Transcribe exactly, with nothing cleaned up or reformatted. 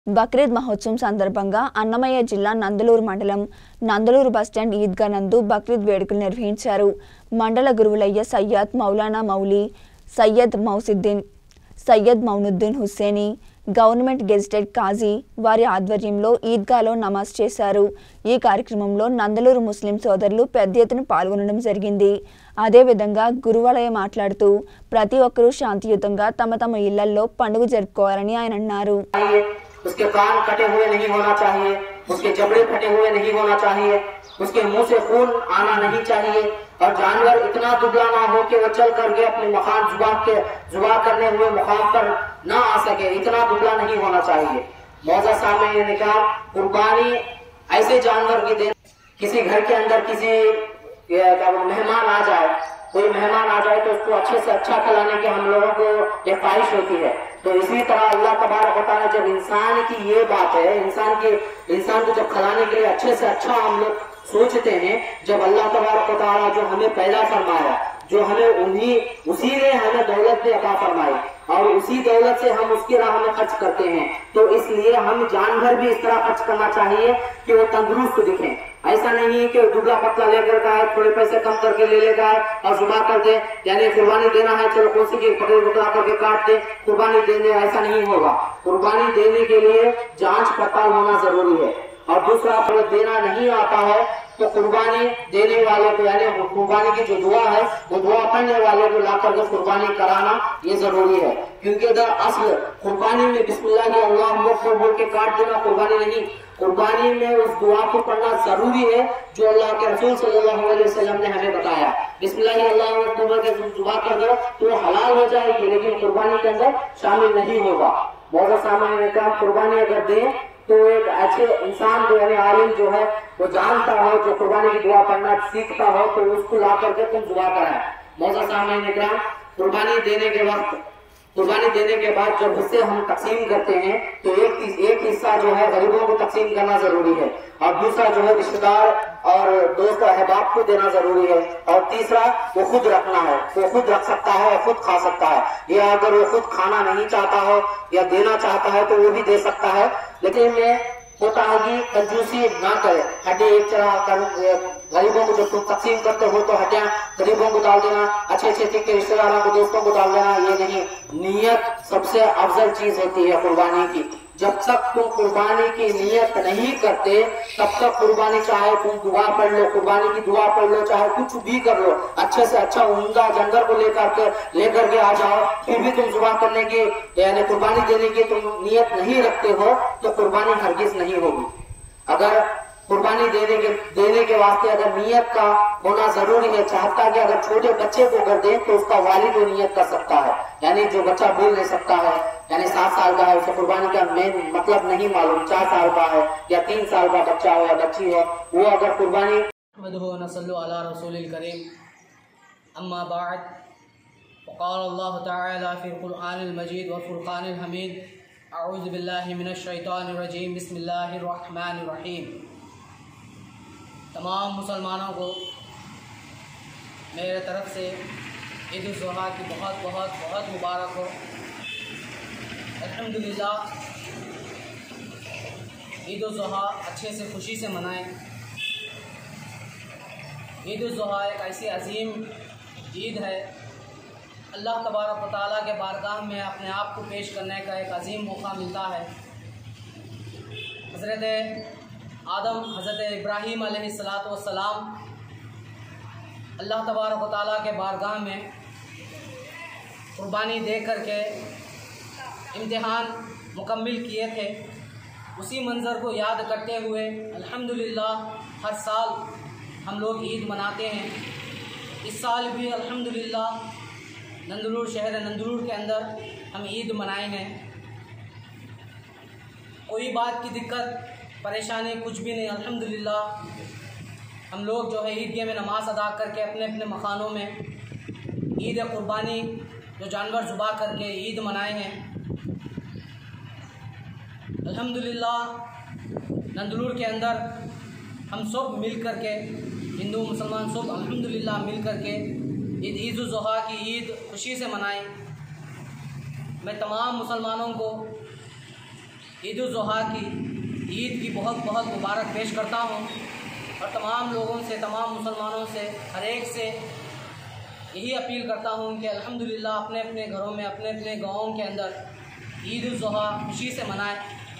బక్రీద్ మహోత్సవం సందర్భంగా అన్నమయ్య జిల్లా నందలూరు మండలం నందలూరు బస్టాండ్ ఈద్గా నందు బక్రీద్ వేడుకలు నిర్వహించారు. మండల గురువులయ్య సయ్యద్ మౌలానా మౌలి, సయ్యద్ మౌసిద్దీన్, సయ్యద్ మౌనుద్దీన్ హుస్సేని, గవర్నమెంట్ గెజిటెడ్ కాజీ వారి ఆధ్వర్యంలో ఈద్గాలో నమాజ్ చేశారు. ఈ కార్యక్రమంలో నందలూరు ముస్లిం సోదరులు పెద్ద ఎత్తున పాల్గొనడం జరిగింది. అదేవిధంగా గురువలయ మాట్లాడుతూ ప్రతి ఒక్కరూ శాంతియుతంగా తమ తమ ఇళ్లలో పండుగ జరుపుకోవాలని ఆయన అన్నారు. उसके कान कटे हुए नहीं होना चाहिए, उसके जबड़े फटे हुए नहीं होना चाहिए, उसके मुंह से खून आना नहीं चाहिए और जानवर इतना दुबला ना हो कि वो चल करके अपने मकान जुबा के जुबा करने हुए मुकाम पर ना आ सके, इतना दुबला नहीं होना चाहिए। मौजा सामने निकाल कुर्बानी ऐसे जानवर की दे। किसी घर के अंदर किसी मेहमान आ जाए, कोई मेहमान आ जाए तो उसको अच्छे से अच्छा खिलाने की हम लोगों को ये ख्वाहिश होती है। तो इसी तरह अल्लाह तबारक व तआला जब इंसान की ये बात है, इंसान की इंसान को जब खिलाने के लिए अच्छे से अच्छा हम लोग सोचते हैं, जब अल्लाह तबारक व तआला जो हमें पैदा फरमाया, जो हमें उन्हीं उसी ने हमें दौलत भी अता फरमाई और उसी दौलत से हम उसकी राह में खर्च करते हैं, तो इसलिए हम जानवर भी इस तरह खर्च करना चाहिए कि वो तंदुरुस्त दिखें। ऐसा नहीं है कि दुबला पतला लेकर का है, थोड़े पैसे कम करके ले लेगा और जुबा कर दे, यानी कुर्बानी देना है चलो कोसी की पकड़ पकड़ा करके काट दे, कुर्बानी देने ऐसा नहीं होगा। कुर्बानी देने के लिए जांच पड़ताल होना जरूरी है। और दूसरा अगर देना नहीं आता है तो कुर्बानी देने वाले को यानी कुर्बानी की जो दुआ है वो दुआ पढ़ने वाले को ला करके कुर्बानी कराना ये जरूरी है, क्योंकि अगर असल कुर्बानी में बिस्मिल्लाह अल्लाह अकबर बोल के काट देना कुर्बानी नहीं, कुर्बानी में उस दुआ को पढ़ना जरूरी है जो अल्लाह के रसूल सल्लल्लाहु अलैहि वसल्लम ने हमें बताया। बिस्मिल्लाह अल्लाह अकबर के दुआ कर दो तो हलाल हो जाएगी, लेकिन कुर्बानी के अंदर शामिल नहीं होगा। बहुत सामान्य काम कुर्बानी अगर दे तो एक अच्छे इंसान जो यानी आलिम जो है वो जानता हो, जो कुर्बानी की दुआ पढ़ना सीखता हो, तो उसको ला करके तुम दुआ कराए। मौजा सामने काम कुर्बानी देने के वक्त कुर्बानी देने के बाद जब हिस्से हम तकसीम करते हैं तो एक एक हिस्सा जो है गरीबों को तकसीम करना जरूरी है और दूसरा जो है रिश्तेदार और दोस्त अहबाब को देना जरूरी है और तीसरा वो खुद रखना है, वो खुद रख सकता है और खुद खा सकता है, या अगर वो खुद खाना नहीं चाहता हो या देना चाहता है तो वो भी दे सकता है। लेकिन मैं होता है कि कंजूसी ना करे, हड्डी एक तरह गरीबों को जब तुम तकसीम करते हो तो हड्डियां गरीबों को डाल देना, अच्छे अच्छे के रिश्तेदारों को दोस्तों को डाल देना, ये नहीं। नियत सबसे अफजल चीज होती है कुर्बानी की। जब तक तुम कुर्बानी की नियत नहीं करते तब तक कुर्बानी चाहे तुम दुआ पढ़ लो, कुर्बानी की दुआ पढ़ लो, चाहे कुछ भी कर लो, अच्छे से अच्छा उम्दा जानवर को लेकर के लेकर के आ जाओ, फिर भी तुम जुबा करने की यानी कुर्बानी देने की तुम नियत नहीं रखते हो तो कुर्बानी हरगिज नहीं होगी। अगर कुर्बानी देने के देने के वास्ते अगर नियत का होना जरूरी है, चाहता कि अगर छोटे बच्चे को कर दे तो उसका वालिद वो नियत कर सकता है, यानी जो बच्चा बोल नहीं सकता है, यानी सात साल का है, उसे कुर्बानी का मेन मतलब नहीं मालूम, चार साल का है या तीन साल का बच्चा हो या बच्ची हो, वो अगर कुर्बानी नसल्लु अला रसूलिल करीम अम्मा बाद क़ाल अल्लाह तआला फ़िल क़ुरआनिल मजीद व फ़ुरक़ानिल हमीद अऊज़ु बिल्लाहि मिनश शैतानिर रजीम बिस्मिल्लाहिर रहमानिर रहीम। तमाम मुसलमानों को मेरे तरफ से ईद उल ज़ुहा की बहुत बहुत बहुत मुबारक हो। अल्हम्दुलिल्लाह ईद उल ज़ुहा अच्छे से खुशी से मनाएं। ईद उल ज़ुहा एक ऐसी अजीम ईद है, अल्लाह तबारक व तआला के बारगाह में अपने आप को पेश करने का एक अजीम मौका मिलता है। हज़रत आदम हज़रत इब्राहीम अलैहिस्सलातु वस्सलाम अल्लाह तबारक व तआला के बारगाह में कुर्बानी दे कर के इम्तिहान मुकम्मिल किए थे। उसी मंज़र को याद करते हुए अल्हम्दुलिल्लाह हर साल हम लोग ईद मनाते हैं। इस साल भी अल्हम्दुलिल्लाह नंदलूर शहर नंदलूर के अंदर हम ईद मनाएंगे। कोई बात की दिक्कत परेशानी कुछ भी नहीं, अल्हम्दुलिल्लाह हम लोग जो है ईदगाह में नमाज़ अदा करके अपने अपने मकानों में ईद कुर्बानी जो जानवर जुबा करके ईद मनाए हैं। अल्हम्दुलिल्लाह नंदलूर के अंदर हम सब मिल कर के हिंदू मुसलमान सब अल्हम्दुलिल्लाह मिल कर के ईद ईद उल ज़ुहा की ईद खुशी से मनाएं। मैं तमाम मुसलमानों को ईद उल ज़ुहा की ईद की बहुत बहुत मुबारक पेश करता हूँ और तमाम लोगों से, तमाम मुसलमानों से, हर एक से यही अपील करता हूँ कि अल्हम्दुलिल्लाह अपने अपने घरों में, अपने अपने गाँवों के अंदर ईद उल ज़ुहा खुशी से मनाएं।